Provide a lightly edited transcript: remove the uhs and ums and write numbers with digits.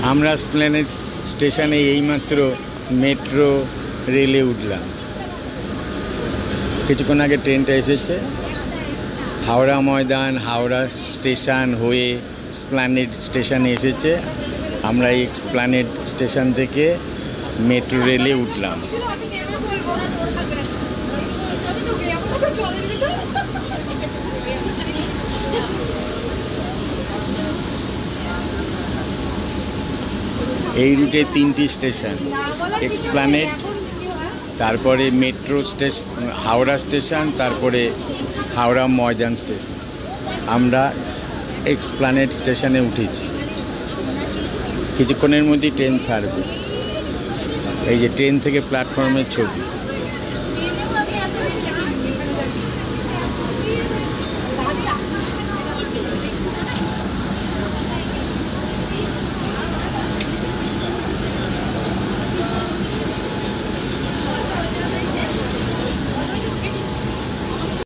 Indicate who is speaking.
Speaker 1: আমরা এসপ্ল্যানেড স্টেশনে এইমাত্র মেট্রো রেলে উঠলাম। কিছুক্ষণ আগে ট্রেনটা এসেছে। হাওড়া ময়দান, হাওড়া স্টেশন হয়ে এসপ্ল্যানেড স্টেশনে এসেছে। আমরা এই এসপ্ল্যানেড স্টেশন থেকে মেট্রো রেলে উঠলাম। এই রুটে 3টি স্টেশন, এসপ্ল্যানেড, তারপরে মেট্রো স্টেশন হাওড়া স্টেশন, তারপরে হাওড়া ময়দান স্টেশন। আমরা এসপ্ল্যানেড স্টেশনে উঠেছি। কিছুক্ষণের মধ্যেই ট্রেন ছাড়বে। এই যে ট্রেন থেকে প্ল্যাটফর্মের ছবি।